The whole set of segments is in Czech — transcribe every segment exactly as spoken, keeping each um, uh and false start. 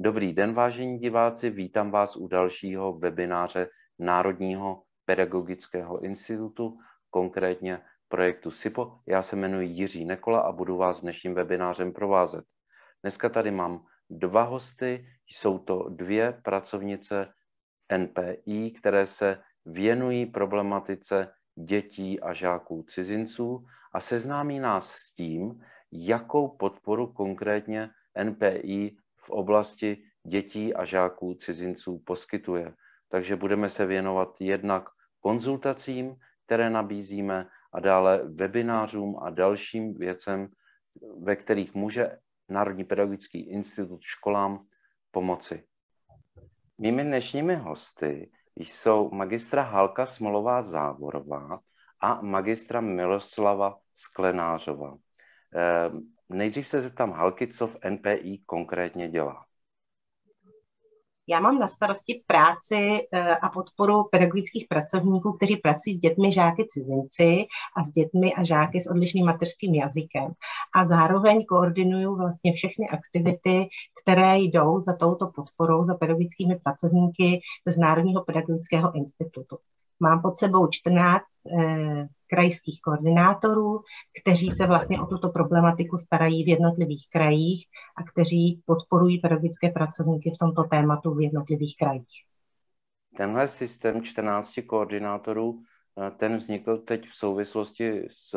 Dobrý den, vážení diváci, vítám vás u dalšího webináře Národního pedagogického institutu, konkrétně projektu S I P O. Já se jmenuji Jiří Nekola a budu vás dnešním webinářem provázet. Dneska tady mám dva hosty, jsou to dvě pracovnice N P I, které se věnují problematice dětí a žáků cizinců a seznámí nás s tím, jakou podporu konkrétně N P I v oblasti dětí a žáků cizinců poskytuje. Takže budeme se věnovat jednak konzultacím, které nabízíme, a dále webinářům a dalším věcem, ve kterých může Národní pedagogický institut školám pomoci. Mými dnešními hosty jsou magistra Hálka Smolová-Záborová a magistra Miloslava Sklenářová. Nejdřív se zeptám Halky, co v N P I konkrétně dělá. Já mám na starosti práci a podporu pedagogických pracovníků, kteří pracují s dětmi, žáky, cizinci a s dětmi a žáky s odlišným mateřským jazykem. A zároveň koordinuju vlastně všechny aktivity, které jdou za touto podporou, za pedagogickými pracovníky z Národního pedagogického institutu. Mám pod sebou čtrnáct eh, krajských koordinátorů, kteří se vlastně o tuto problematiku starají v jednotlivých krajích a kteří podporují pedagogické pracovníky v tomto tématu v jednotlivých krajích. Tenhle systém čtrnácti koordinátorů, ten vznikl teď v souvislosti s,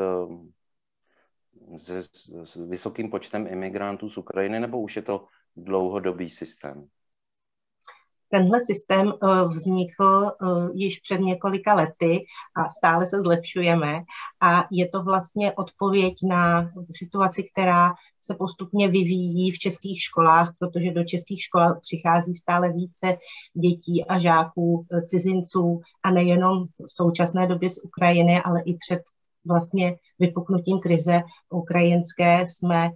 s, s vysokým počtem imigrantů z Ukrajiny, nebo už je to dlouhodobý systém? Tenhle systém vznikl již před několika lety a stále se zlepšujeme a je to vlastně odpověď na situaci, která se postupně vyvíjí v českých školách, protože do českých škol přichází stále více dětí a žáků cizinců a nejenom v současné době z Ukrajiny, ale i před vlastně vypuknutím krize ukrajinské jsme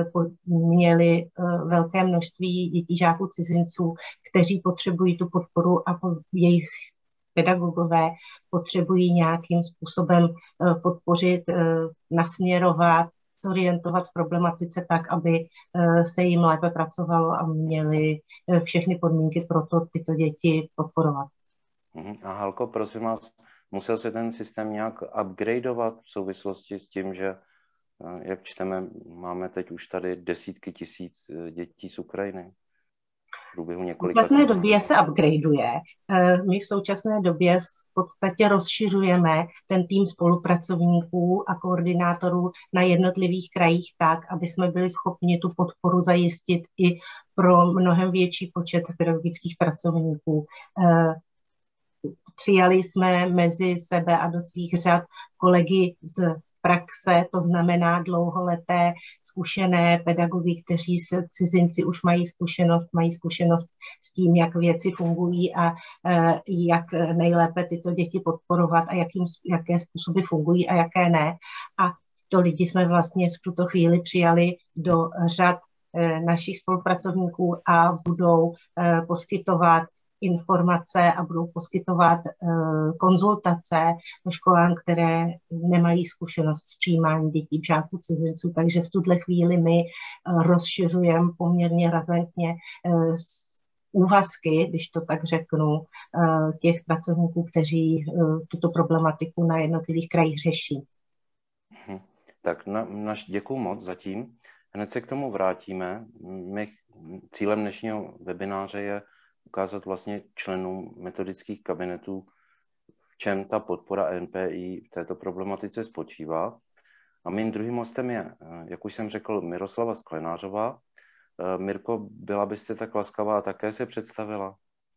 měli velké množství dětí, žáků, cizinců, kteří potřebují tu podporu a jejich pedagogové potřebují nějakým způsobem podpořit, nasměrovat, zorientovat v problematice tak, aby se jim lépe pracovalo a měli všechny podmínky pro to tyto děti podporovat. A Halko, prosím vás, musel se ten systém nějak upgradeovat v souvislosti s tím, že, jak čteme, máme teď už tady desítky tisíc dětí z Ukrajiny? V průběhu několika... V současné době se upgradeuje. My v současné době v podstatě rozšiřujeme ten tým spolupracovníků a koordinátorů na jednotlivých krajích tak, aby jsme byli schopni tu podporu zajistit i pro mnohem větší počet pedagogických pracovníků. Přijali jsme mezi sebe a do svých řad kolegy z praxe, to znamená dlouholeté zkušené pedagogy, kteří se cizinci už mají zkušenost, mají zkušenost s tím, jak věci fungují a jak nejlépe tyto děti podporovat a jakým, jaké způsoby fungují a jaké ne. A to lidi jsme vlastně v tuto chvíli přijali do řad našich spolupracovníků a budou poskytovat informace a budou poskytovat uh, konzultace školám, které nemají zkušenost s přijímáním dětí, žáků, cizinců. Takže v tuhle chvíli my uh, rozšiřujeme poměrně razantně uh, úvazky, když to tak řeknu, uh, těch pracovníků, kteří uh, tuto problematiku na jednotlivých krajích řeší. Hmm. Tak na, naš děkuju moc zatím. Hned se k tomu vrátíme. My, cílem dnešního webináře je ukázat vlastně členům metodických kabinetů, v čem ta podpora N P I v této problematice spočívá. A mým druhým hostem je, jak už jsem řekl, Miroslava Sklenářová. Mirko, byla byste tak laskavá a také se představila?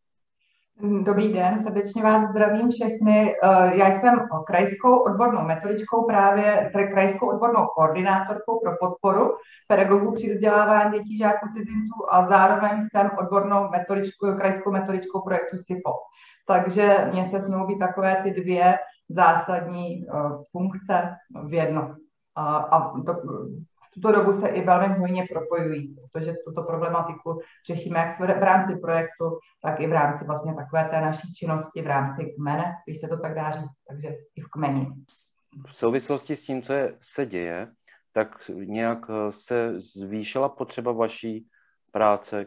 Dobrý den, srdečně vás zdravím všechny. Já jsem krajskou odbornou metodičkou, právě krajskou odbornou koordinátorkou pro podporu pedagogů při vzdělávání dětí, žáků, cizinců a zároveň jsem odbornou metodičkou, krajskou metodičkou projektu S I P O. Takže mně se smějí být takové ty dvě zásadní funkce v jedno. A, a to, v tuto dobu se i velmi hojně propojují, protože tuto problematiku řešíme jak v rámci projektu, tak i v rámci vlastně takové té naší činnosti v rámci kmene, když se to tak dá říct, takže i v kmeni. V souvislosti s tím, co je, se děje, tak nějak se zvýšila potřeba vaší práce,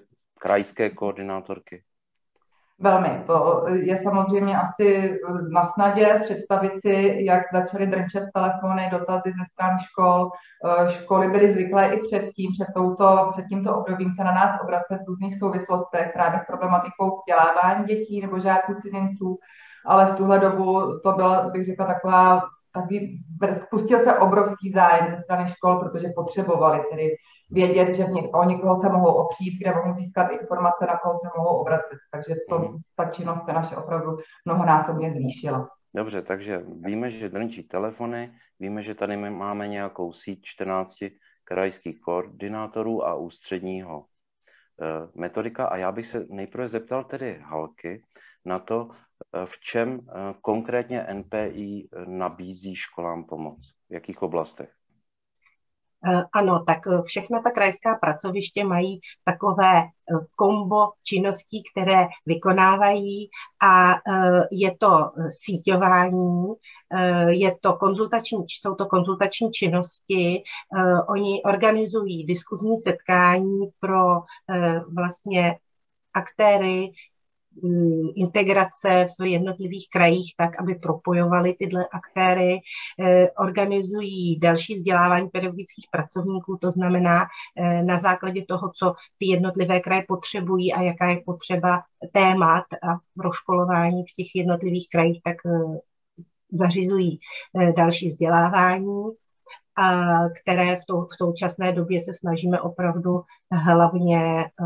krajské koordinátorky? Velmi. To je samozřejmě asi na snadě představit si, jak začaly drnčet telefony, dotazy ze stran škol. Školy byly zvyklé i předtím, před, touto, před tímto obdobím se na nás obracet v různých souvislostech právě s problematikou vzdělávání dětí nebo žáků cizinců, ale v tuhle dobu to byla, bych řekla, taková, taky, spustil se obrovský zájem ze strany škol, protože potřebovali tedy vědět, že o někoho se mohou opřít, kde mohou získat informace, na koho se mohou obracet. Takže to, ta činnost se naše opravdu mnohonásobně zvýšila. Dobře, takže víme, že drnčí telefony, víme, že tady máme nějakou síť čtrnácti krajských koordinátorů a ústředního e, metodika. A já bych se nejprve zeptal tedy Halky na to, v čem e, konkrétně N P I nabízí školám pomoc, v jakých oblastech. Ano, tak všechna ta krajská pracoviště mají takové kombo činností, které vykonávají a je to síťování, je to konzultační, jsou to konzultační činnosti, oni organizují diskuzní setkání pro vlastně aktéry integrace v jednotlivých krajích tak, aby propojovali tyhle aktéry, organizují další vzdělávání pedagogických pracovníků, to znamená na základě toho, co ty jednotlivé kraje potřebují a jaká je potřeba témat a proškolování v těch jednotlivých krajích, tak zařizují další vzdělávání, a které v, tou, v současné době se snažíme opravdu hlavně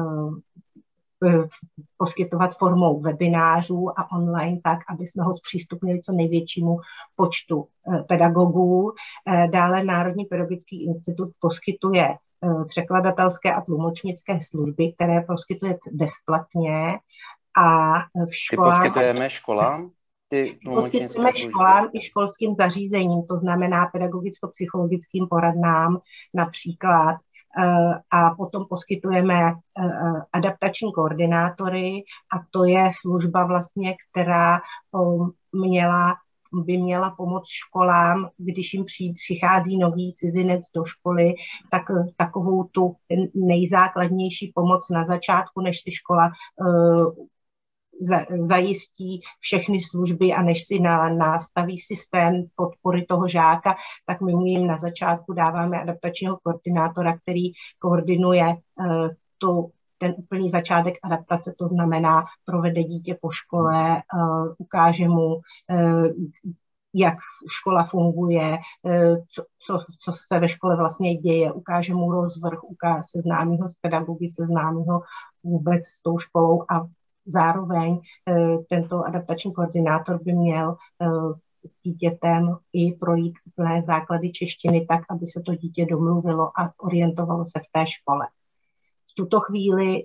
poskytovat formou webinářů a online tak, aby jsme ho zpřístupnili co největšímu počtu pedagogů. Dále Národní pedagogický institut poskytuje překladatelské a tlumočnické služby, které poskytuje bezplatně a v školách... Ty poskytujeme školám? Ty poskytujeme školám i školským zařízením, to znamená pedagogicko-psychologickým poradnám například, a potom poskytujeme adaptační koordinátory a to je služba vlastně, která měla, by měla pomoct školám, když jim přichází nový cizinec do školy, tak takovou tu nejzákladnější pomoc na začátku, než si škola zajistí všechny služby a než si na, nastaví systém podpory toho žáka, tak my jim na začátku dáváme adaptačního koordinátora, který koordinuje uh, tu, ten úplný začátek adaptace, to znamená provede dítě po škole, uh, ukáže mu, uh, jak škola funguje, co, co, co se ve škole vlastně děje, ukáže mu rozvrh, ukáže, seznámí ho s pedagogy, seznámí ho vůbec s tou školou a zároveň tento adaptační koordinátor by měl s dítětem i projít úplné základy češtiny tak, aby se to dítě domluvilo a orientovalo se v té škole. V tuto chvíli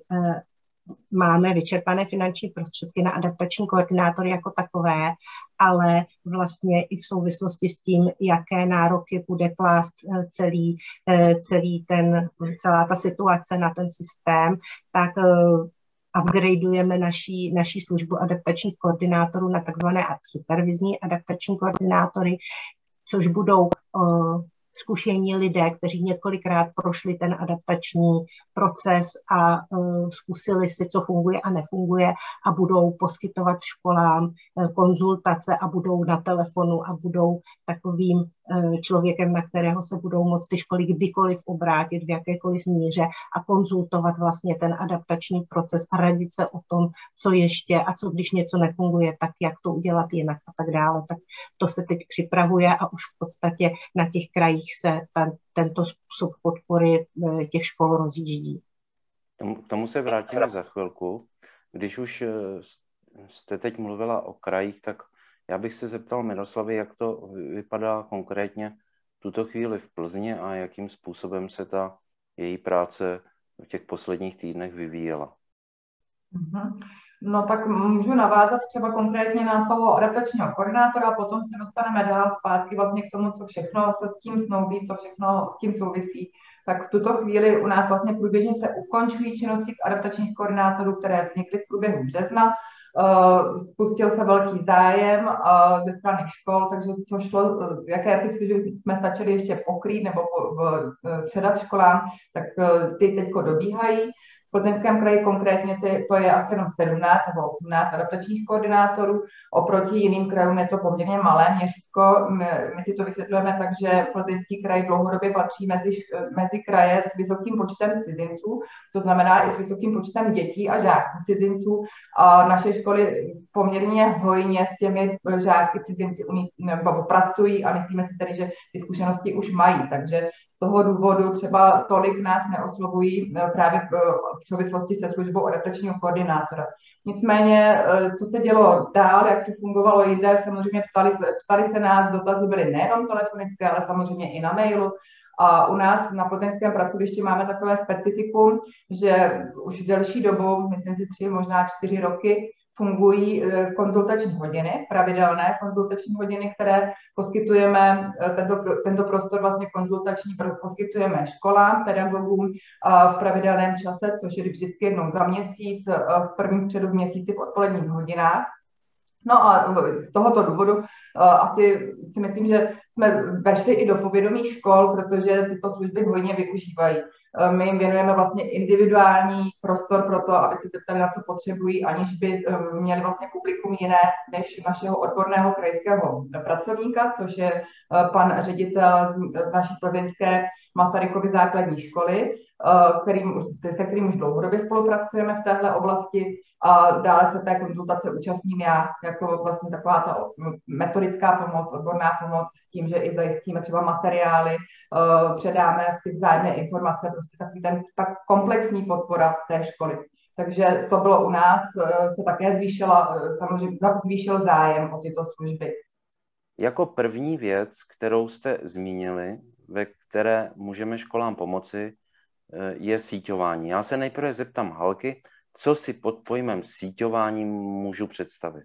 máme vyčerpané finanční prostředky na adaptační koordinátory jako takové, ale vlastně i v souvislosti s tím, jaké nároky bude klást celý, celý ten, celá ta situace na ten systém, tak upgradeujeme naší, naší službu adaptačních koordinátorů na takzvané supervizní adaptační koordinátory, což budou uh, zkušení lidé, kteří několikrát prošli ten adaptační proces a uh, zkusili si, co funguje a nefunguje a budou poskytovat školám uh, konzultace a budou na telefonu a budou takovým uh, člověkem, na kterého se budou moct ty školy kdykoliv obrátit v jakékoliv míře a konzultovat vlastně ten adaptační proces a radit se o tom, co ještě a co když něco nefunguje, tak jak to udělat jinak a tak dále. Tak to se teď připravuje a už v podstatě na těch krajích se ta, tento způsob podpory těch škol rozjíždí. K tomu se vrátíme za chvilku. Když už jste teď mluvila o krajích, tak já bych se zeptal Miroslavy, jak to vypadá konkrétně v tuto chvíli v Plzni a jakým způsobem se ta její práce v těch posledních týdnech vyvíjela. Mm-hmm. No tak můžu navázat třeba konkrétně na toho adaptačního koordinátora a potom se dostaneme dál zpátky vlastně k tomu, co všechno se s tím snoubí, co všechno s tím souvisí. Tak v tuto chvíli u nás vlastně průběžně se ukončují činnosti adaptačních koordinátorů, které vznikly v průběhu března. Uh, spustil se velký zájem uh, ze strany škol, takže co šlo, jaké ty služby jsme stačili ještě pokrýt nebo po, v, předat školám, tak uh, ty teďko dobíhají. V Plzeňském kraji konkrétně ty, to je asi jenom sedmnáct nebo osmnáct adaptačních koordinátorů, oproti jiným krajům je to poměrně malé měřítko. My, my si to vysvětlujeme tak, že Plzeňský kraj dlouhodobě patří mezi, mezi kraje s vysokým počtem cizinců, to znamená i s vysokým počtem dětí a žáků cizinců. A naše školy poměrně hojně s těmi žáky cizinci umí, nebo pracují a myslíme si tedy, že ty zkušenosti už mají, takže z toho důvodu třeba tolik nás neoslovují právě v souvislosti se službou adaptačního koordinátora. Nicméně, co se dělo dál, jak to fungovalo jinde, samozřejmě ptali se, ptali se nás, dotazy byly nejenom telefonické, ale samozřejmě i na mailu. A u nás na plzeňském pracovišti máme takové specifikum, že už delší dobu, myslím si tři, možná čtyři roky, fungují konzultační hodiny, pravidelné konzultační hodiny, které poskytujeme, tento, tento prostor vlastně konzultační poskytujeme školám, pedagogům v pravidelném čase, což je vždycky jednou za měsíc, v prvním středu v měsíci v odpoledních hodinách. No a z tohoto důvodu uh, asi si myslím, že jsme vešli i do povědomí škol, protože tyto služby hojně využívají. Uh, my jim věnujeme vlastně individuální prostor pro to, aby se zeptali, na co potřebují, aniž by um, měli vlastně publikum jiné než našeho odborného krajského pracovníka, což je uh, pan ředitel z, z naší plzeňské Masarykovy základní školy, kterým, se kterým už dlouhodobě spolupracujeme v téhle oblasti a dále se té konzultace účastním já jako vlastně taková ta metodická pomoc, odborná pomoc s tím, že i zajistíme třeba materiály, předáme si vzájemné informace, prostě takový ten tak komplexní podpora té školy. Takže to bylo u nás, se také zvýšila, samozřejmě zvýšil zájem o tyto služby. Jako první věc, kterou jste zmínili, ve které můžeme školám pomoci, je síťování. Já se nejprve zeptám Halky, co si pod pojmem síťování můžu představit?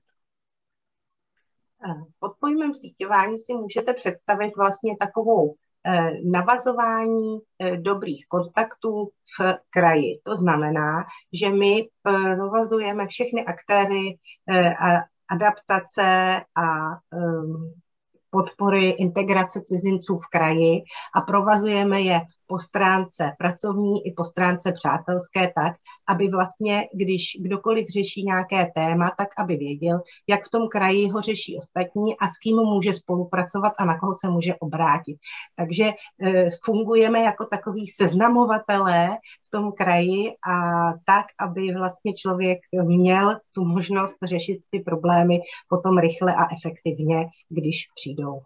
Pod pojmem síťování si můžete představit vlastně takovou navazování dobrých kontaktů v kraji. To znamená, že my provazujeme všechny aktéry adaptace a podpory integrace cizinců v kraji a provazujeme je po stránce pracovní i po stránce přátelské tak, aby vlastně, když kdokoliv řeší nějaké téma, tak aby věděl, jak v tom kraji ho řeší ostatní a s kým může spolupracovat a na koho se může obrátit. Takže e, fungujeme jako takový seznamovatelé v tom kraji a tak, aby vlastně člověk měl tu možnost řešit ty problémy potom rychle a efektivně, když přijdou.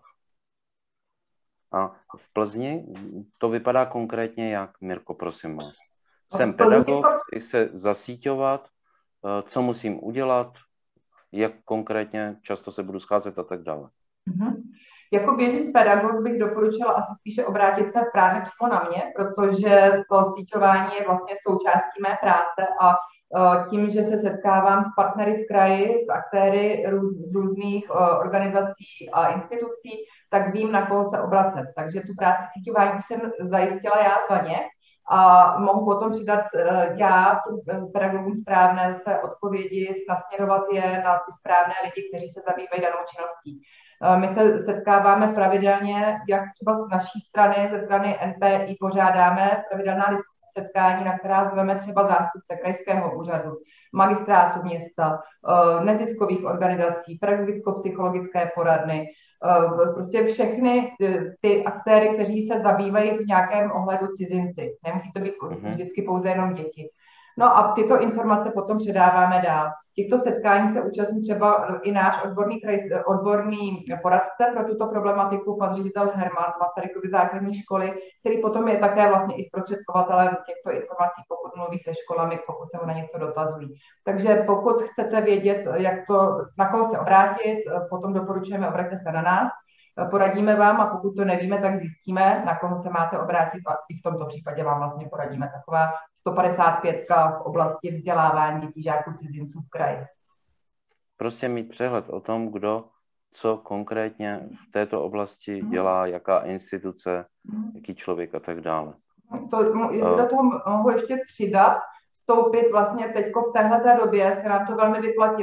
A v Plzni to vypadá konkrétně jak, Mirko, prosím vás? Jsem pedagog, chci se zasíťovat, co musím udělat, jak konkrétně často se budu scházet a tak dále. Mm-hmm. Jako běžný pedagog bych doporučila asi spíše obrátit se právě přímo na mě, protože to síťování je vlastně součástí mé práce a tím, že se setkávám s partnery v kraji, s aktéry růz, z různých organizací a institucí, tak vím, na koho se obracet. Takže tu práci síťování jsem zajistila já za ně a mohu potom přidat já pedagogům správné se odpovědi, nasměrovat je na ty správné lidi, kteří se zabývají danou činností. My se setkáváme pravidelně, jak třeba z naší strany, ze strany N P I pořádáme pravidelná diskuse setkání, na která zveme třeba zástupce krajského úřadu, magistrátu města, neziskových organizací, pedagogicko-psychologické poradny, prostě všechny ty aktéry, kteří se zabývají v nějakém ohledu cizinci. Nemusí to být vždycky pouze jenom děti. No a tyto informace potom předáváme dál. Těchto setkání se účastní třeba i náš odborný, kraj, odborný poradce pro tuto problematiku, pan ředitel Herman Masarykovy základní školy, který potom je také vlastně i zprostředkovatelem těchto informací, pokud mluví se školami, pokud se ho na něco dotazují. Takže pokud chcete vědět, jak to, na koho se obrátit, potom doporučujeme, obraťte se na nás, poradíme vám a pokud to nevíme, tak zjistíme, na koho se máte obrátit a i v tomto případě vám vlastně poradíme. Taková sto padesát pět v oblasti vzdělávání dětí, žáků, cizinců v kraji. Prostě mít přehled o tom, kdo co konkrétně v této oblasti dělá, jaká instituce, jaký člověk a tak dále. To, jestli do toho mohu ještě přidat, vstoupit vlastně teď v téhleté době se nám to velmi vyplatilo.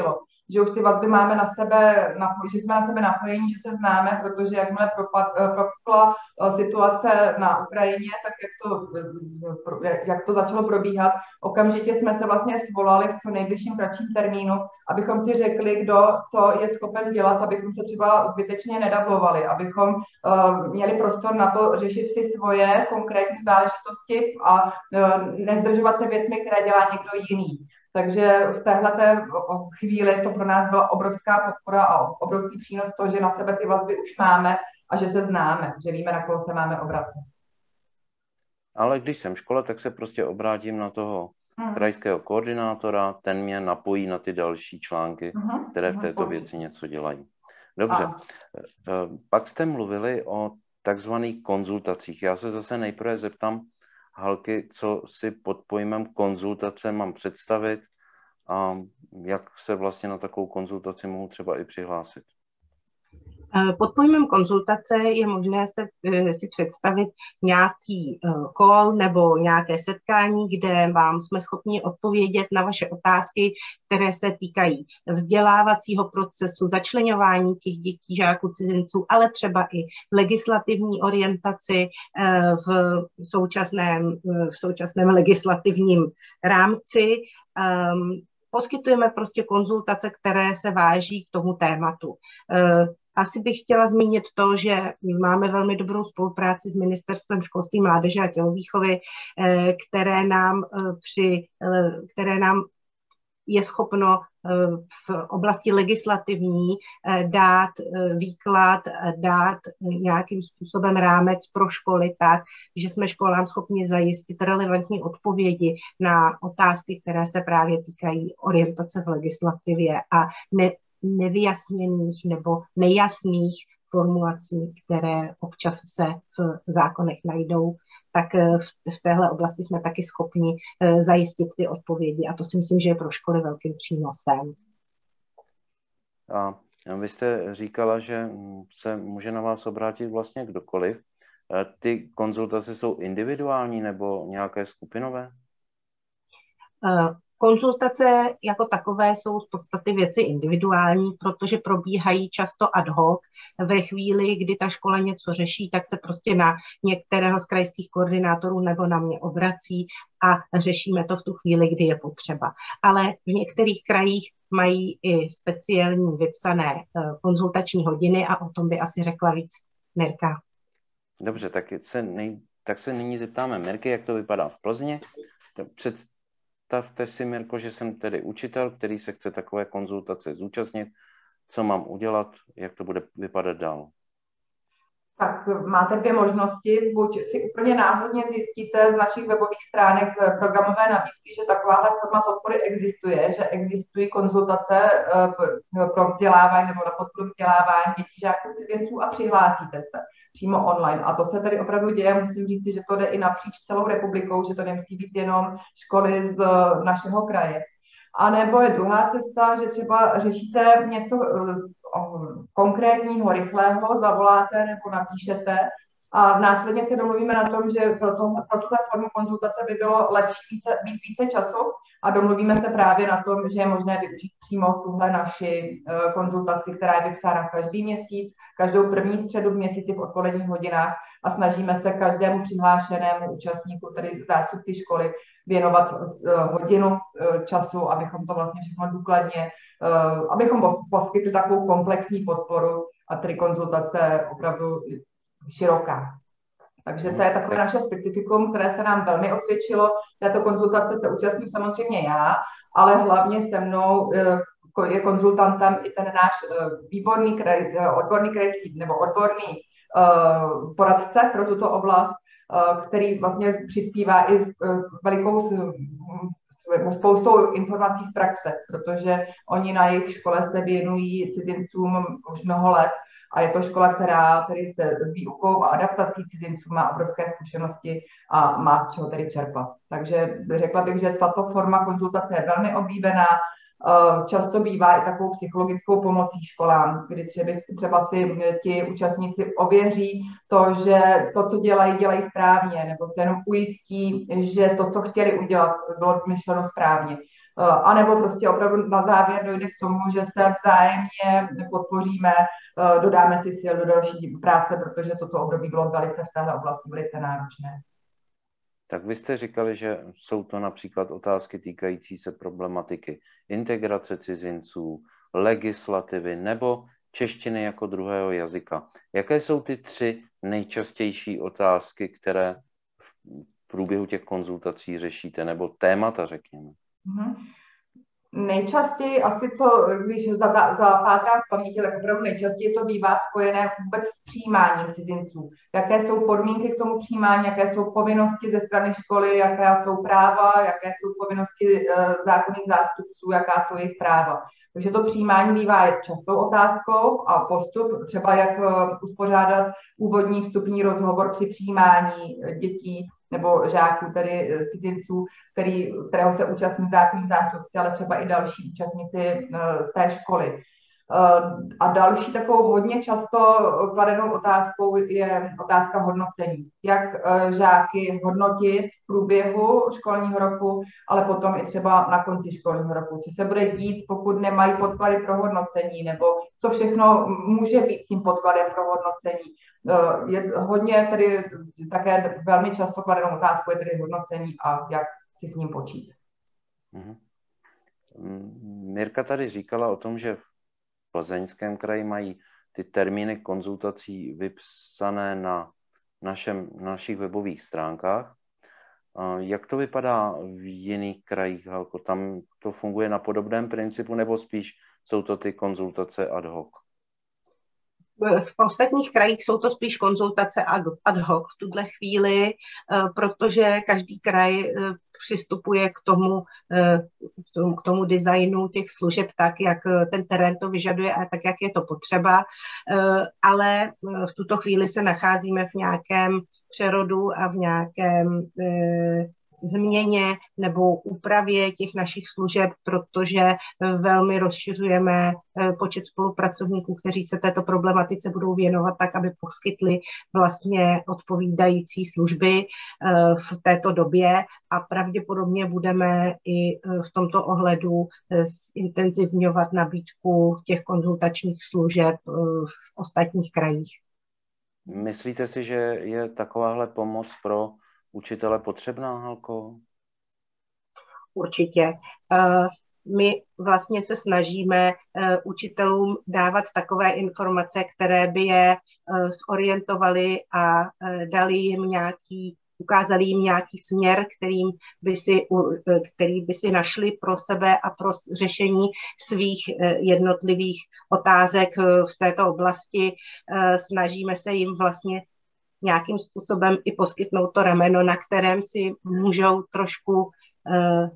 že už ty vazby máme na sebe, že jsme na sebe napojení, že se známe, protože jakmile propukla situace na Ukrajině, tak jak to, jak to začalo probíhat, okamžitě jsme se vlastně svolali v co nejbližším kratším termínu, abychom si řekli, kdo co je schopen dělat, abychom se třeba zbytečně nedablovali, abychom uh, měli prostor na to řešit ty svoje konkrétní záležitosti a uh, nezdržovat se věcmi, které dělá někdo jiný. Takže v téhleté chvíli to pro nás byla obrovská podpora a obrovský přínos to, že na sebe ty vazby už máme a že se známe, že víme, na koho se máme obracet. Ale když jsem v škole, tak se prostě obrátím na toho hmm. krajského koordinátora, ten mě napojí na ty další články, hmm. které v této věci něco dělají. Dobře. A. Pak jste mluvili o takzvaných konzultacích. Já se zase nejprve zeptám Halky, co si pod pojmem konzultace mám představit a jak se vlastně na takovou konzultaci mohu třeba i přihlásit. Pod pojmem konzultace je možné se, si představit nějaký call nebo nějaké setkání, kde vám jsme schopni odpovědět na vaše otázky, které se týkají vzdělávacího procesu, začleňování těch dětí, žáků, cizinců, ale třeba i legislativní orientaci v současném, v současném legislativním rámci. Poskytujeme prostě konzultace, které se váží k tomu tématu. Asi bych chtěla zmínit to, že máme velmi dobrou spolupráci s Ministerstvem školství, mládeže a tělovýchovy, které nám, při, které nám je schopno v oblasti legislativní dát výklad, dát nějakým způsobem rámec pro školy tak, že jsme školám schopni zajistit relevantní odpovědi na otázky, které se právě týkají orientace v legislativě a ne, nevyjasněných nebo nejasných formulací, které občas se v zákonech najdou, tak v, v téhle oblasti jsme taky schopni zajistit ty odpovědi a to si myslím, že je pro školy velkým přínosem. A vy jste říkala, že se může na vás obrátit vlastně kdokoliv. Ty konzultace jsou individuální nebo nějaké skupinové? Uh, Konzultace jako takové jsou z podstaty věci individuální, protože probíhají často ad hoc. Ve chvíli, kdy ta škola něco řeší, tak se prostě na některého z krajských koordinátorů nebo na mě obrací a řešíme to v tu chvíli, kdy je potřeba. Ale v některých krajích mají i speciální vypsané konzultační hodiny a o tom by asi řekla víc Mirka. Dobře, tak se, nej, tak se nyní zeptáme Mirky, jak to vypadá v Plzni. Před Představte si, Mirko, že jsem tedy učitel, který se chce takové konzultace zúčastnit. Co mám udělat, jak to bude vypadat dál? Tak máte dvě možnosti. Buď si úplně náhodně zjistíte z našich webových stránek programové nabídky, že takováhle forma podpory existuje, že existují konzultace pro vzdělávání nebo na podporu vzdělávání dětí, žáků, cizinců a přihlásíte se přímo online. A to se tady opravdu děje, musím říct, že to jde i napříč celou republikou, že to nemusí být jenom školy z našeho kraje. A nebo je druhá cesta, že třeba řešíte něco konkrétního, rychlého, zavoláte nebo napíšete a následně se domluvíme na tom, že pro, to, pro tuhle formu konzultace by bylo lepší více, být více času a domluvíme se právě na tom, že je možné využít přímo tuhle naši uh, konzultaci, která je vypsána každý měsíc, každou první středu v měsíci v odpoledních hodinách a snažíme se každému přihlášenému účastníku, tedy zástupci školy, věnovat uh, hodinu uh, času, abychom to vlastně všechno důkladně, uh, abychom poskytli takovou komplexní podporu a tedy konzultace opravdu široká. Takže to je takové naše specifikum, které se nám velmi osvědčilo. Této konzultace se účastním samozřejmě já, ale hlavně se mnou je konzultantem i ten náš výborný kraj, odborný krajský nebo odborný poradce pro tuto oblast, který vlastně přispívá i s velikou spoustou informací z praxe, protože oni na jejich škole se věnují cizincům už mnoho let. A je to škola, která tedy se s výukou a adaptací cizinců má obrovské zkušenosti a má z čeho tedy čerpat. Takže řekla bych, že tato forma konzultace je velmi oblíbená Často bývá i takovou psychologickou pomocí školám, kdy třeba, třeba si ti účastníci ověří to, že to, co dělají, dělají správně, nebo se jenom ujistí, že to, co chtěli udělat, bylo myšleno správně. A nebo prostě opravdu na závěr dojde k tomu, že se vzájemně podpoříme, dodáme si sil do další práce, protože toto období bylo velice v téhle oblasti velice náročné. Tak vy jste říkali, že jsou to například otázky týkající se problematiky integrace cizinců, legislativy nebo češtiny jako druhého jazyka. Jaké jsou ty tři nejčastější otázky, které v průběhu těch konzultací řešíte, nebo témata, řekněme? Mm-hmm. Nejčastěji asi co, když zapátrám v paměti, tak opravdu nejčastěji to bývá spojené vůbec s přijímáním cizinců. Jaké jsou podmínky k tomu přijímání, jaké jsou povinnosti ze strany školy, jaké jsou práva, jaké jsou povinnosti e, zákonných zástupců, jaká jsou jejich práva. Takže to přijímání bývá častou otázkou a postup, třeba jak uspořádat úvodní vstupní rozhovor při přijímání dětí nebo žáků, tedy cizinců, který, kterého se účastní zákonní zástupci, ale třeba i další účastníci z té školy. A další takovou hodně často kladenou otázkou je otázka hodnocení. Jak žáky hodnotit v průběhu školního roku, ale potom i třeba na konci školního roku. Co se bude dít, pokud nemají podklady pro hodnocení, nebo co všechno může být tím podkladem pro hodnocení. Je hodně tedy také velmi často kladenou otázkou je tedy hodnocení a jak si s ním počít. Mhm. Mirka tady říkala o tom, že v Plzeňském kraji mají ty termíny konzultací vypsané na, našem, na našich webových stránkách. Jak to vypadá v jiných krajích, Halko? Tam to funguje na podobném principu, nebo spíš jsou to ty konzultace ad hoc? V ostatních krajích jsou to spíš konzultace ad hoc v tuhle chvíli, protože každý kraj přistupuje k tomu, k tomu designu těch služeb tak, jak ten terén to vyžaduje a tak, jak je to potřeba. Ale v tuto chvíli se nacházíme v nějakém přerodu a v nějakém změně nebo úpravě těch našich služeb, protože velmi rozšiřujeme počet spolupracovníků, kteří se této problematice budou věnovat tak, aby poskytli vlastně odpovídající služby v této době a pravděpodobně budeme i v tomto ohledu intenzivňovat nabídku těch konzultačních služeb v ostatních krajích. Myslíte si, že je takováhle pomoc pro učitele potřebná, Halko? Určitě. My vlastně se snažíme učitelům dávat takové informace, které by je zorientovaly a dali jim nějaký, ukázali jim nějaký směr, kterým by si, který by si našli pro sebe a pro řešení svých jednotlivých otázek v této oblasti. Snažíme se jim vlastně nějakým způsobem i poskytnout to rameno, na kterém si můžou trošku uh,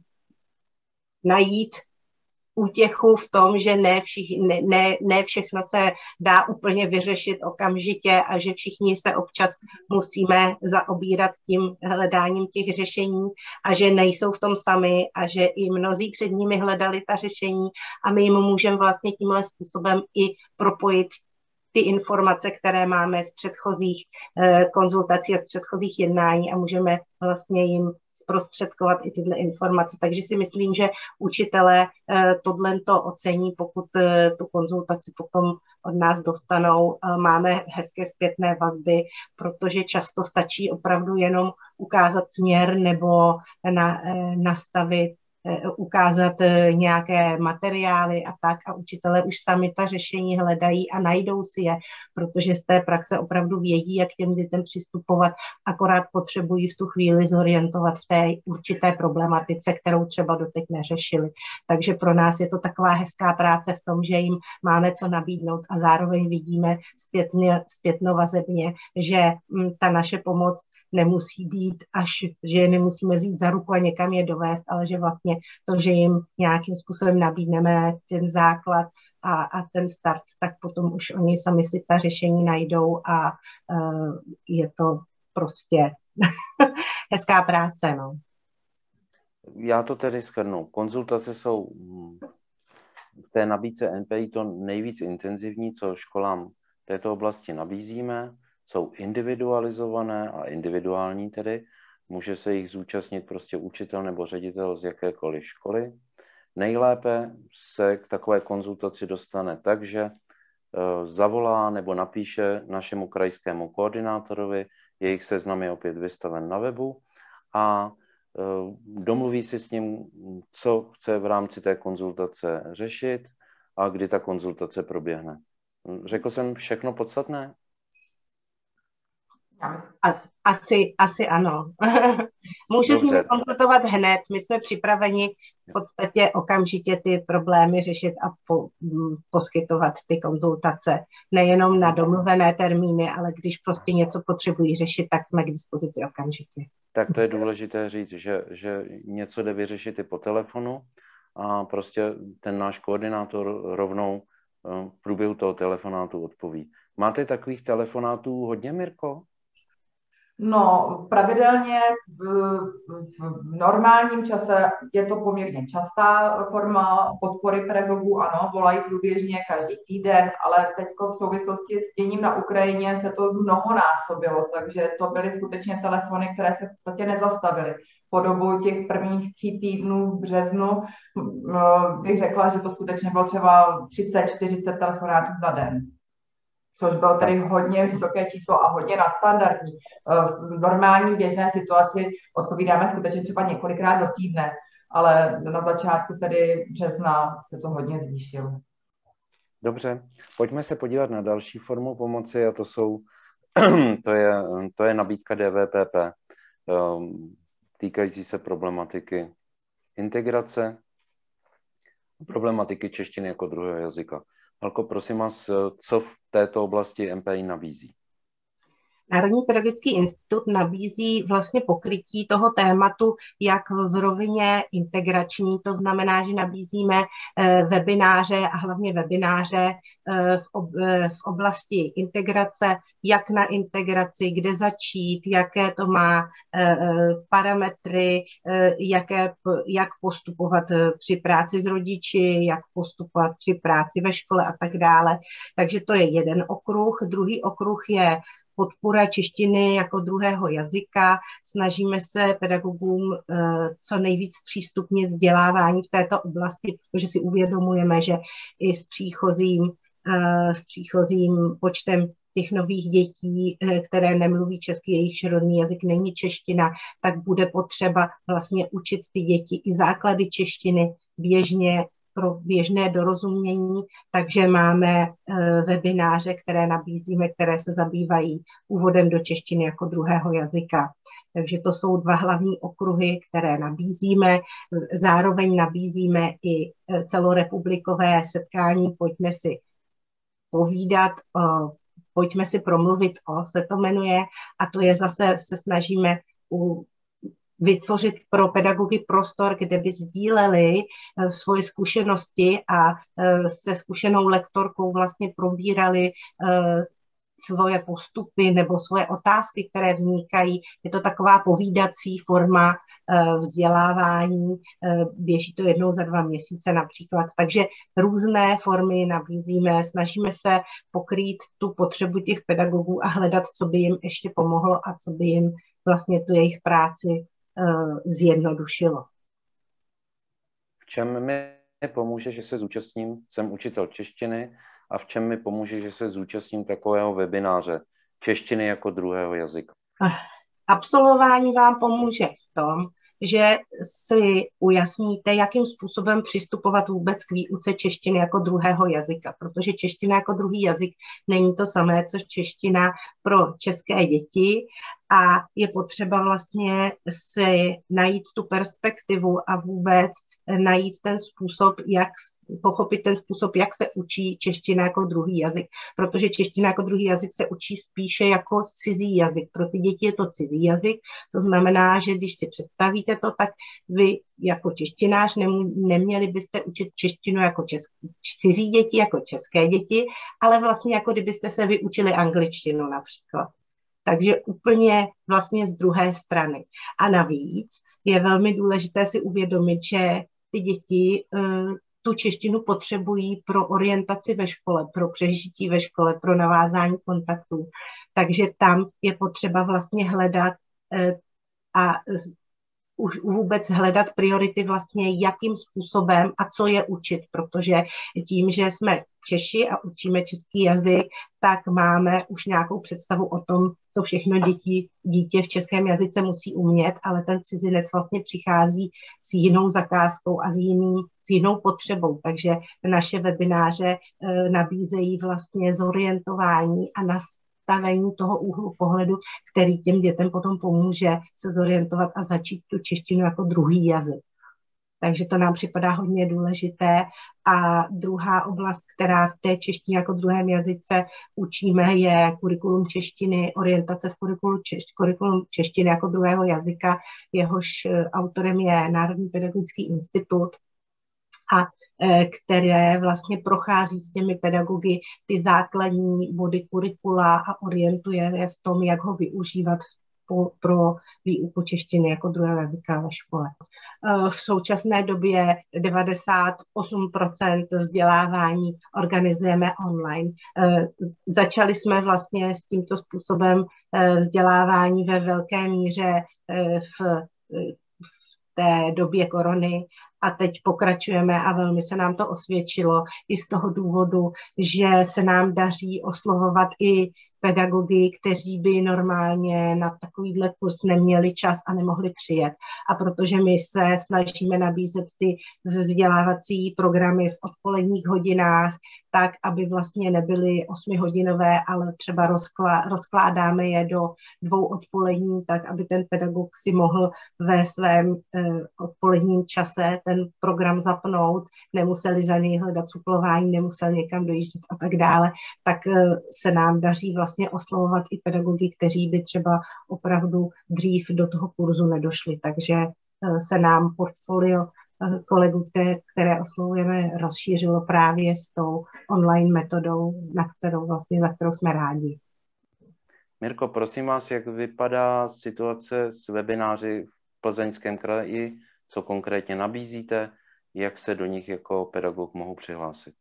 najít útěchu v tom, že ne, všich, ne, ne, ne všechno se dá úplně vyřešit okamžitě a že všichni se občas musíme zaobírat tím hledáním těch řešení a že nejsou v tom sami a že i mnozí před nimi hledali ta řešení a my jim můžeme vlastně tímhle způsobem i propojit ty informace, které máme z předchozích eh, konzultací a z předchozích jednání a můžeme vlastně jim zprostředkovat i tyhle informace. Takže si myslím, že učitelé eh, tohleto ocení, pokud eh, tu konzultaci potom od nás dostanou. Eh, máme hezké zpětné vazby, protože často stačí opravdu jenom ukázat směr nebo na, eh, nastavit ukázat nějaké materiály a tak a učitelé už sami ta řešení hledají a najdou si je, protože z té praxe opravdu vědí, jak těm dětem přistupovat, akorát potřebují v tu chvíli zorientovat v té určité problematice, kterou třeba doteď neřešili. Takže pro nás je to taková hezká práce v tom, že jim máme co nabídnout a zároveň vidíme zpětně, zpětnovazebně, že ta naše pomoc nemusí být až, že je nemusíme vzít za ruku a někam je dovést, ale že vlastně to, že jim nějakým způsobem nabídneme ten základ a, a ten start, tak potom už oni sami si ta řešení najdou a uh, je to prostě hezká práce, no. Já to tedy shrnu. Konzultace jsou v té nabídce N P I to nejvíc intenzivní, co školám v této oblasti nabízíme, jsou individualizované a individuální tedy. Může se jich zúčastnit prostě učitel nebo ředitel z jakékoliv školy. Nejlépe se k takové konzultaci dostane tak, že zavolá nebo napíše našemu krajskému koordinátorovi, jejich seznam je opět vystaven na webu a domluví si s ním, co chce v rámci té konzultace řešit a kdy ta konzultace proběhne. Řekl jsem všechno podstatné? Asi, asi ano. Můžu s nimi konzultovat hned. My jsme připraveni v podstatě okamžitě ty problémy řešit a po, poskytovat ty konzultace. Nejenom na domluvené termíny, ale když prostě něco potřebují řešit, tak jsme k dispozici okamžitě. Tak to je důležité říct, že, že něco jde vyřešit i po telefonu a prostě ten náš koordinátor rovnou v průběhu toho telefonátu odpoví. Máte takových telefonátů hodně, Mirko? No, pravidelně v, v normálním čase je to poměrně častá forma podpory pedagogů, ano, volají průběžně každý týden, ale teď v souvislosti s děním na Ukrajině se to mnohonásobilo, takže to byly skutečně telefony, které se v podstatě nezastavily. Po dobu těch prvních tří týdnů v březnu bych řekla, že to skutečně bylo třeba třicet čtyřicet telefonátů za den. Což bylo tedy hodně vysoké číslo a hodně nadstandardní. V normální běžné situaci odpovídáme skutečně třeba několikrát do týdne, ale na začátku tedy března se to hodně zvýšilo. Dobře, pojďme se podívat na další formu pomoci a to jsou, to je, to je nabídka D V P P, týkající se problematiky integrace, problematiky češtiny jako druhého jazyka. Halko, prosím vás, co v této oblasti N P I nabízí? Národní pedagogický institut nabízí vlastně pokrytí toho tématu jak v rovině integrační, to znamená, že nabízíme webináře a hlavně webináře v oblasti integrace, jak na integraci, kde začít, jaké to má parametry, jaké, jak postupovat při práci s rodiči, jak postupovat při práci ve škole a tak dále. Takže to je jeden okruh. Druhý okruh je podpora češtiny jako druhého jazyka. Snažíme se pedagogům co nejvíc přístupně vzdělávání v této oblasti, protože si uvědomujeme, že i s příchozím, s příchozím počtem těch nových dětí, které nemluví česky, jejich rodný jazyk není čeština, tak bude potřeba vlastně učit ty děti i základy češtiny běžně pro běžné dorozumění, takže máme webináře, které nabízíme, které se zabývají úvodem do češtiny jako druhého jazyka. Takže to jsou dva hlavní okruhy, které nabízíme. Zároveň nabízíme i celorepublikové setkání Pojďme si povídat, Pojďme si promluvit o, se to jmenuje, a to je zase, se snažíme u vytvořit pro pedagogy prostor, kde by sdíleli svoje zkušenosti a se zkušenou lektorkou vlastně probírali svoje postupy nebo svoje otázky, které vznikají. Je to taková povídací forma vzdělávání, běží to jednou za dva měsíce například. Takže různé formy nabízíme, snažíme se pokrýt tu potřebu těch pedagogů a hledat, co by jim ještě pomohlo a co by jim vlastně tu jejich práci zjednodušilo. V čem mi pomůže, že se zúčastním, jsem učitel češtiny, a v čem mi pomůže, že se zúčastním takového webináře češtiny jako druhého jazyka? Absolvování vám pomůže v tom, že si ujasníte, jakým způsobem přistupovat vůbec k výuce češtiny jako druhého jazyka, protože čeština jako druhý jazyk není to samé, co čeština pro české děti a je potřeba vlastně si najít tu perspektivu a vůbec najít ten způsob, jak pochopit ten způsob, jak se učí čeština jako druhý jazyk, protože čeština jako druhý jazyk se učí spíše jako cizí jazyk. Pro ty děti je to cizí jazyk, to znamená, že když si představíte to, tak vy jako češtinář neměli byste učit češtinu jako česk- cizí děti, jako české děti, ale vlastně jako kdybyste se vyučili angličtinu například. Takže úplně vlastně z druhé strany. A navíc je velmi důležité si uvědomit, že ty děti tu češtinu potřebují pro orientaci ve škole, pro přežití ve škole, pro navázání kontaktů. Takže tam je potřeba vlastně hledat a už vůbec hledat priority vlastně, jakým způsobem a co je učit, protože tím, že jsme Češi a učíme český jazyk, tak máme už nějakou představu o tom, co všechno děti, dítě v českém jazyce musí umět, ale ten cizinec vlastně přichází s jinou zakázkou a s, jiným, s jinou potřebou. Takže naše webináře e, nabízejí vlastně zorientování a nastavení toho úhlu pohledu, který těm dětem potom pomůže se zorientovat a začít tu češtinu jako druhý jazyk. Takže to nám připadá hodně důležité. A druhá oblast, která v té češtině jako druhém jazyce učíme, je kurikulum češtiny, orientace v kurikulu češ, kurikulum češtiny jako druhého jazyka, jehož autorem je Národní pedagogický institut, a které vlastně prochází s těmi pedagogy ty základní body kurikula a orientuje je v tom, jak ho využívat pro výuku češtiny jako druhého jazyka ve škole. V současné době devadesát osm procent vzdělávání organizujeme online. Začali jsme vlastně s tímto způsobem vzdělávání ve velké míře v, v té době korony a teď pokračujeme a velmi se nám to osvědčilo i z toho důvodu, že se nám daří oslovovat i pedagogy, kteří by normálně na takovýhle kurz neměli čas a nemohli přijet. A protože my se snažíme nabízet ty vzdělávací programy v odpoledních hodinách, tak, aby vlastně nebyly osmihodinové, ale třeba rozklá, rozkládáme je do dvou odpolední, tak, aby ten pedagog si mohl ve svém eh, odpoledním čase ten program zapnout, nemuseli za něj hledat suplování, nemusel někam dojíždět a tak dále, tak eh, se nám daří vlastně vlastně oslovovat i pedagogy, kteří by třeba opravdu dřív do toho kurzu nedošli. Takže se nám portfolio kolegů, které, které oslovujeme, rozšířilo právě s tou online metodou, na kterou vlastně, za kterou jsme rádi. Mirko, prosím vás, jak vypadá situace s webináři v Plzeňském kraji, co konkrétně nabízíte, jak se do nich jako pedagog mohou přihlásit?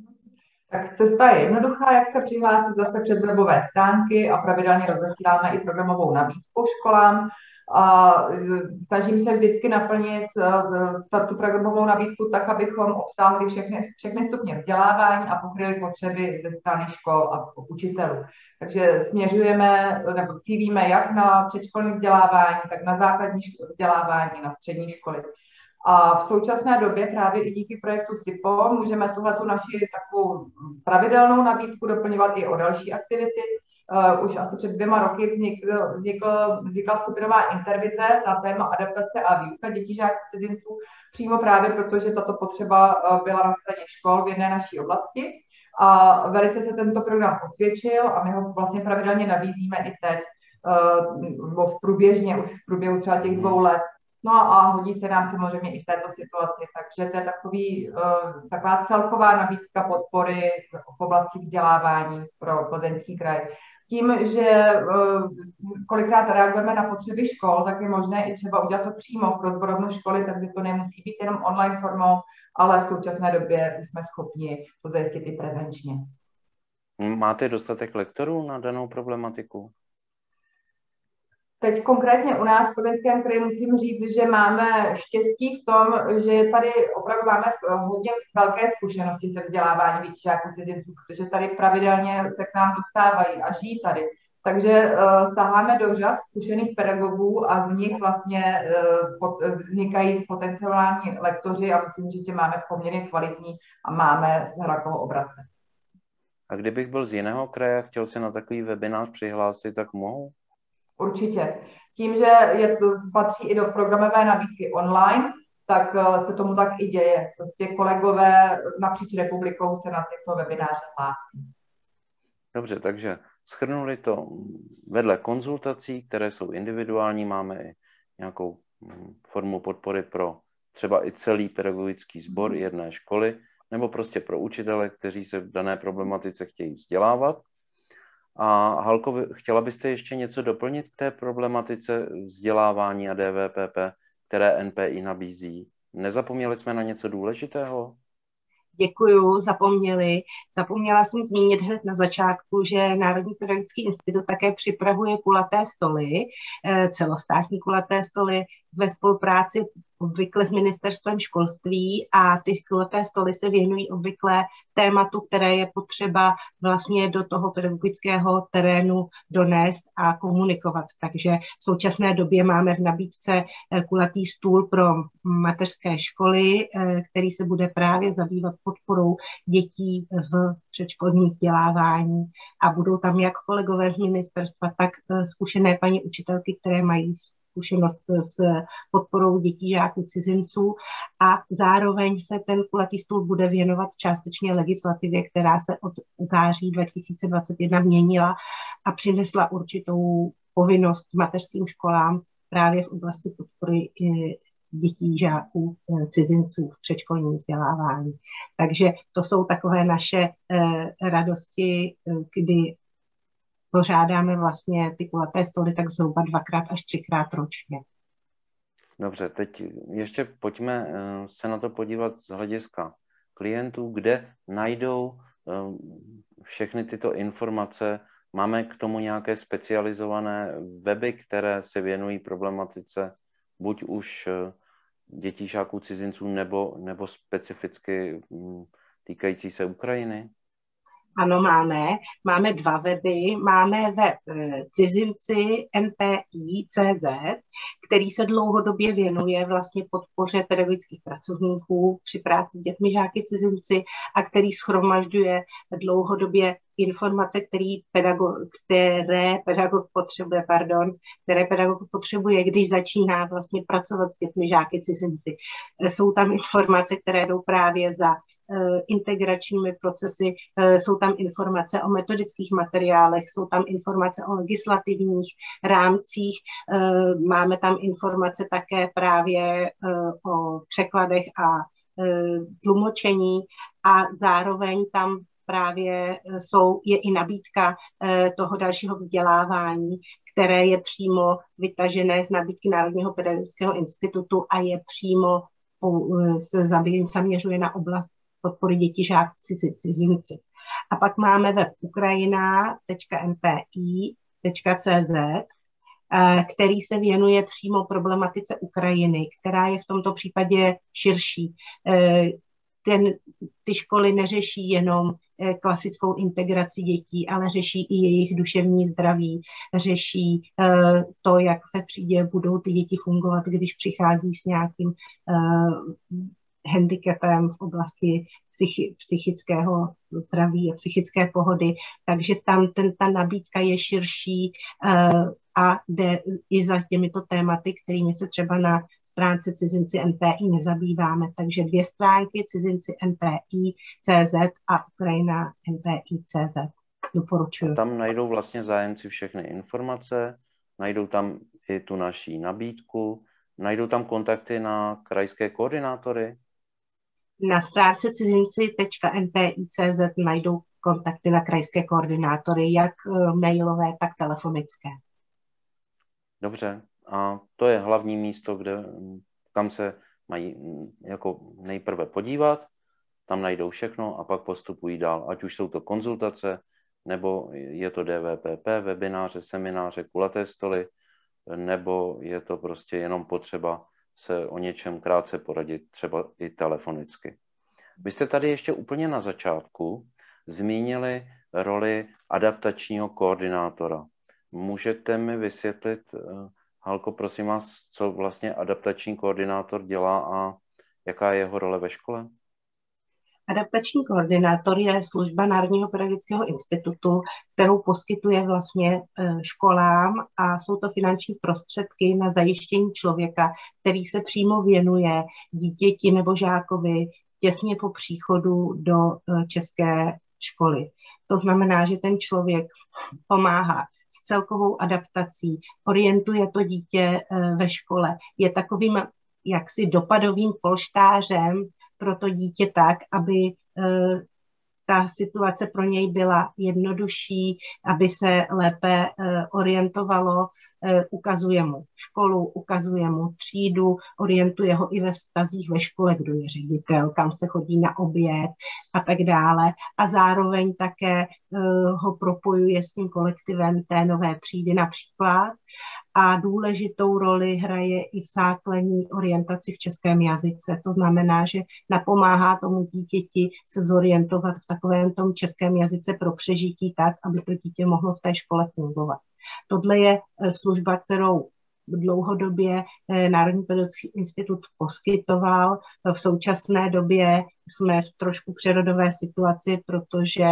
Tak cesta je jednoduchá, jak se přihlásit zase přes webové stránky a pravidelně rozesíláme i programovou nabídku školám. A snažím se vždycky naplnit tu programovou nabídku tak, abychom obsáhli všechny, všechny stupně vzdělávání a pokryli potřeby ze strany škol a učitelů. Takže směřujeme nebo cílíme jak na předškolní vzdělávání, tak na základní vzdělávání, na střední školy. A v současné době právě i díky projektu SIPO můžeme tuhletu naši takovou pravidelnou nabídku doplňovat i o další aktivity. Uh, už asi před dvěma roky vznikl, vznikl, vznikla skupinová intervize na téma adaptace a výuka dětí, žáků, cizinců, přímo právě protože tato potřeba uh, byla na straně škol v jedné naší oblasti. A velice se tento program osvědčil a my ho vlastně pravidelně nabízíme i teď, uh, v průběžně, už v průběhu třeba těch dvou let. No a hodí se nám samozřejmě i v této situaci, takže to je takový, uh, taková celková nabídka podpory v oblasti vzdělávání pro Plzeňský kraj. Tím, že uh, kolikrát reagujeme na potřeby škol, tak je možné i třeba udělat to přímo pro sborovnu školy, takže to nemusí být jenom online formou, ale v současné době jsme schopni to zajistit i prezenčně. Máte dostatek lektorů na danou problematiku? Teď konkrétně u nás v Plzeňském kraji musím říct, že máme štěstí v tom, že tady opravdu máme hodně velké zkušenosti se vzděláváním dětí, žáků, cizinců, protože tady pravidelně se k nám dostávají a žijí tady. Takže uh, saháme do řad zkušených pedagogů a z nich vlastně uh, pot, vznikají potenciální lektoři a musím říct, že máme poměrně kvalitní a máme hra koho obracet. A kdybych byl z jiného kraje a chtěl se na takový webinář přihlásit, tak mohu? Určitě. Tím, že je to, patří i do programové nabídky online, tak uh, se tomu tak i děje. Prostě kolegové napříč republikou se na tyto webináře hlásí. Dobře, takže shrnuli to vedle konzultací, které jsou individuální, máme i nějakou formu podpory pro třeba i celý pedagogický sbor jedné školy, nebo prostě pro učitele, kteří se v dané problematice chtějí vzdělávat. A Halko, chtěla byste ještě něco doplnit k té problematice vzdělávání a D V P P, které N P I nabízí? Nezapomněli jsme na něco důležitého? Děkuju, zapomněli. Zapomněla jsem zmínit hned na začátku, že Národní pedagogický institut také připravuje kulaté stoly, celostátní kulaté stoly ve spolupráci obvykle s ministerstvem školství, a ty kulaté stoly se věnují obvykle tématu, které je potřeba vlastně do toho pedagogického terénu donést a komunikovat. Takže v současné době máme v nabídce kulatý stůl pro mateřské školy, který se bude právě zabývat podporou dětí v předškolním vzdělávání, a budou tam jak kolegové z ministerstva, tak zkušené paní učitelky, které mají zkušenost s podporou dětí, žáků, cizinců, a zároveň se ten kulatý stůl bude věnovat částečně legislativě, která se od září dva tisíce dvacet jedna měnila a přinesla určitou povinnost mateřským školám právě v oblasti podpory dětí, žáků, cizinců v předškolním vzdělávání. Takže to jsou takové naše radosti, kdy pořádáme vlastně ty kulaté stoly tak zhruba dvakrát až třikrát ročně. Dobře, teď ještě pojďme se na to podívat z hlediska klientů, kde najdou všechny tyto informace. Máme k tomu nějaké specializované weby, které se věnují problematice buď už dětí, žáků, cizinců, nebo, nebo specificky týkající se Ukrajiny? Ano, máme. Máme dva weby. Máme web cizinci N P I tečka C Z, který se dlouhodobě věnuje vlastně podpoře pedagogických pracovníků při práci s dětmi, žáky, cizinci, a který shromažďuje dlouhodobě informace, který pedagog, které pedagog potřebuje, pardon, které pedagog potřebuje, když začíná vlastně pracovat s dětmi, žáky, cizinci. Jsou tam informace, které jdou právě za integračními procesy, jsou tam informace o metodických materiálech, jsou tam informace o legislativních rámcích, máme tam informace také právě o překladech a tlumočení, a zároveň tam právě jsou, je i nabídka toho dalšího vzdělávání, které je přímo vytažené z nabídky Národního pedagogického institutu a je přímo se zaměřuje na oblast podpory dětí, žáků, cizinci. A pak máme web ukrajina tečka N P I tečka C Z, který se věnuje přímo problematice Ukrajiny, která je v tomto případě širší. Ten, ty školy neřeší jenom klasickou integraci dětí, ale řeší i jejich duševní zdraví, řeší to, jak ve třídě budou ty děti fungovat, když přichází s nějakým handicapem v oblasti psychi- psychického zdraví a psychické pohody, takže tam ten, ta nabídka je širší uh, a jde i za těmito tématy, kterými se třeba na stránce cizinci N P I nezabýváme. Takže dvě stránky, cizinci N P I tečka C Z a Ukrajina N P I tečka C Z. Doporučuji. Tam najdou vlastně zájemci všechny informace, najdou tam i tu naší nabídku, najdou tam kontakty na krajské koordinátory. Na stránce cizinci tečka N P I tečka C Z najdou kontakty na krajské koordinátory, jak mailové, tak telefonické. Dobře. A to je hlavní místo, kde, kam se mají jako nejprve podívat, tam najdou všechno a pak postupují dál. Ať už jsou to konzultace, nebo je to D V P P, webináře, semináře, kulaté stoly, nebo je to prostě jenom potřeba se o něčem krátce poradit, třeba i telefonicky. Vy jste tady ještě úplně na začátku zmínili roli adaptačního koordinátora. Můžete mi vysvětlit, Halko, prosím vás, co vlastně adaptační koordinátor dělá a jaká je jeho role ve škole? Adaptační koordinátor je služba Národního pedagogického institutu, kterou poskytuje vlastně školám, a jsou to finanční prostředky na zajištění člověka, který se přímo věnuje dítěti nebo žákovi těsně po příchodu do české školy. To znamená, že ten člověk pomáhá s celkovou adaptací, orientuje to dítě ve škole, je takovým jaksi dopadovým polštářem pro to dítě tak, aby ta situace pro něj byla jednodušší, aby se lépe orientovalo. Ukazuje mu školu, ukazuje mu třídu, orientuje ho i ve vztazích ve škole, kdo je ředitel, kam se chodí na oběd a tak dále. A zároveň také ho propojuje s tím kolektivem té nové třídy například. A důležitou roli hraje i v základní orientaci v českém jazyce. To znamená, že napomáhá tomu dítěti se zorientovat v takovém tom českém jazyce pro přežití tak, aby to dítě mohlo v té škole fungovat. Tohle je služba, kterou dlouhodobě Národní pedagogický institut poskytoval. V současné době jsme v trošku přerodové situaci, protože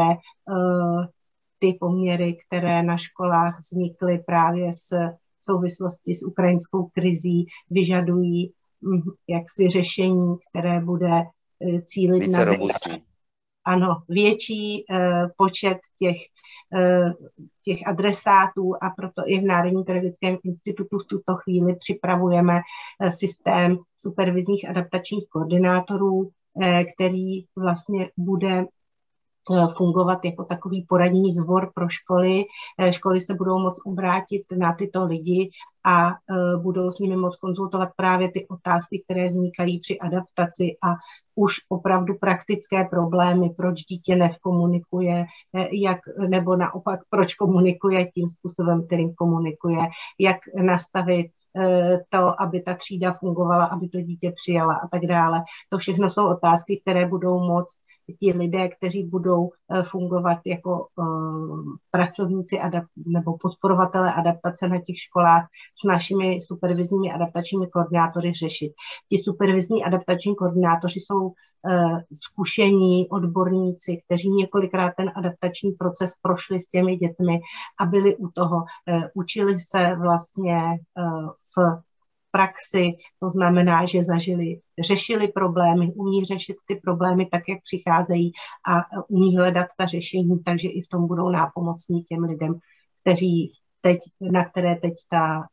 ty poměry, které na školách vznikly právě s v souvislosti s ukrajinskou krizí, vyžadují jaksi řešení, které bude cílit více na robustní. Ano, větší uh, počet těch, uh, těch adresátů a proto i v Národním pedagogickém institutu v tuto chvíli připravujeme uh, systém supervizních adaptačních koordinátorů, uh, který vlastně bude fungovat jako takový poradní sbor pro školy. Školy se budou moct obrátit na tyto lidi a budou s nimi moct konzultovat právě ty otázky, které vznikají při adaptaci a už opravdu praktické problémy, proč dítě nekomunikuje, jak, nebo naopak, proč komunikuje tím způsobem, kterým komunikuje, jak nastavit to, aby ta třída fungovala, aby to dítě přijala a tak dále. To všechno jsou otázky, které budou moct ti lidé, kteří budou fungovat jako uh, pracovníci adap- nebo podporovatelé adaptace na těch školách s našimi supervizními adaptačními koordinátory řešit. Ti supervizní adaptační koordinátoři jsou uh, zkušení odborníci, kteří několikrát ten adaptační proces prošli s těmi dětmi a byli u toho. Uh, učili se vlastně uh, v praxi, to znamená, že zažili, řešili problémy, umí řešit ty problémy tak, jak přicházejí a umí hledat ta řešení, takže i v tom budou nápomocní těm lidem, kteří teď, na které teď ta,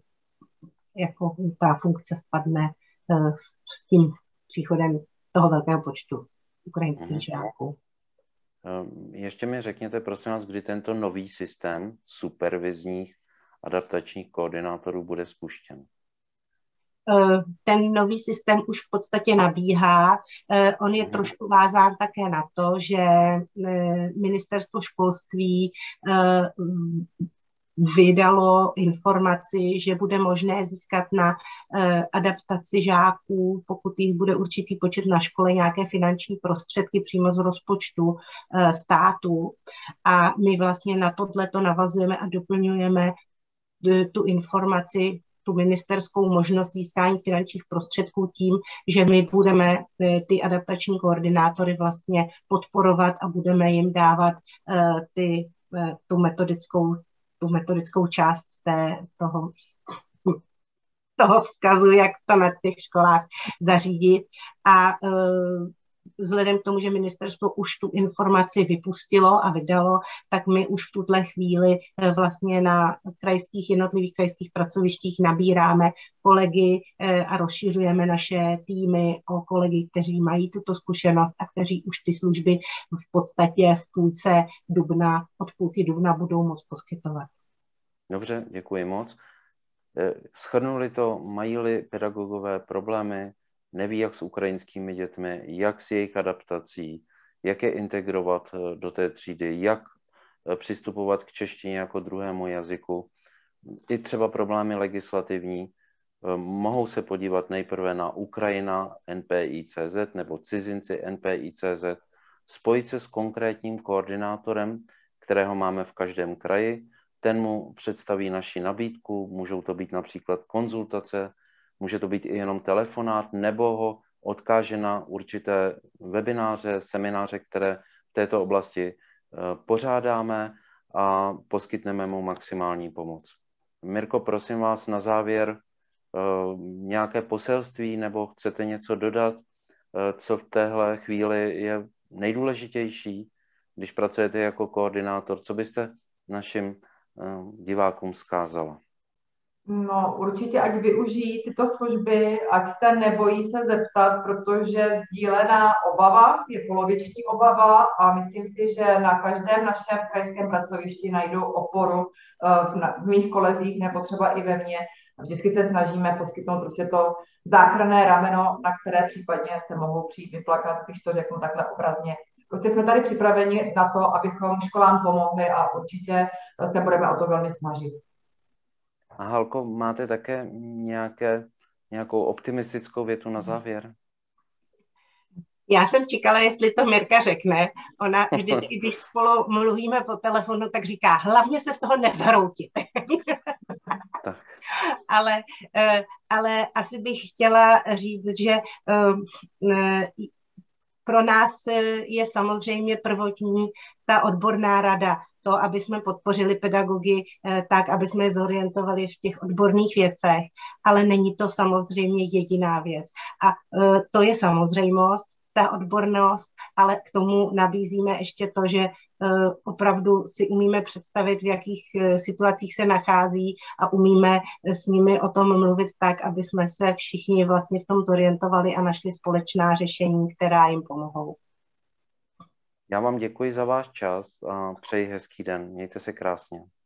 jako ta funkce spadne s tím příchodem toho velkého počtu ukrajinských žáků. Ještě mi řekněte, prosím vás, kdy tento nový systém supervizních adaptačních koordinátorů bude spuštěn? Ten nový systém už v podstatě nabíhá. On je trošku vázán také na to, že ministerstvo školství vydalo informaci, že bude možné získat na adaptaci žáků, pokud jich bude určitý počet na škole, nějaké finanční prostředky přímo z rozpočtu státu. A my vlastně na tohleto navazujeme a doplňujeme tu informaci, tu ministerskou možnost získání finančních prostředků tím, že my budeme ty adaptační koordinátory vlastně podporovat a budeme jim dávat ty, tu metodickou, tu metodickou část té, toho, toho vzkazu, jak to na těch školách zařídit. A vzhledem k tomu, že ministerstvo už tu informaci vypustilo a vydalo, tak my už v tuhle chvíli vlastně na krajských, jednotlivých krajských pracovištích nabíráme kolegy a rozšiřujeme naše týmy o kolegy, kteří mají tuto zkušenost a kteří už ty služby v podstatě v půlce dubna, od půlky dubna budou moct poskytovat. Dobře, děkuji moc. Shrnuli to, mají-li pedagogové problémy, neví, jak s ukrajinskými dětmi, jak s jejich adaptací, jak je integrovat do té třídy, jak přistupovat k češtině jako druhému jazyku. I třeba problémy legislativní. Mohou se podívat nejprve na Ukrajina N P I tečka cé zet nebo cizinci N P I tečka cé zet, spojit se s konkrétním koordinátorem, kterého máme v každém kraji. Ten mu představí naši nabídku, můžou to být například konzultace, může to být i jenom telefonát, nebo ho odkáže na určité webináře, semináře, které v této oblasti pořádáme a poskytneme mu maximální pomoc. Mirko, prosím vás na závěr nějaké poselství nebo chcete něco dodat, co v téhle chvíli je nejdůležitější, když pracujete jako koordinátor, co byste našim divákům vzkázala? No, určitě, ať využijí tyto služby, ať se nebojí se zeptat, protože sdílená obava je poloviční obava a myslím si, že na každém našem krajském pracovišti najdou oporu v mých kolezích nebo třeba i ve mně. Vždycky se snažíme poskytnout prostě to záchranné rameno, na které případně se mohou přijít vyplakat, když to řeknu takhle obrazně. Prostě jsme tady připraveni na to, abychom školám pomohli a určitě se budeme o to velmi snažit. A Halko, máte také nějaké, nějakou optimistickou větu na závěr? Já jsem čekala, jestli to Mirka řekne. Ona vždycky, když spolu mluvíme po telefonu, tak říká, hlavně se z toho nezhroutit. Tak. ale, ale asi bych chtěla říct, že pro nás je samozřejmě prvotní ta odborná rada, to, aby jsme podpořili pedagogy tak, aby jsme je zorientovali v těch odborných věcech, ale není to samozřejmě jediná věc. A to je samozřejmost, ta odbornost, ale k tomu nabízíme ještě to, že opravdu si umíme představit, v jakých situacích se nachází a umíme s nimi o tom mluvit tak, aby jsme se všichni vlastně v tom zorientovali a našli společná řešení, která jim pomohou. Já vám děkuji za váš čas a přeji hezký den. Mějte se krásně.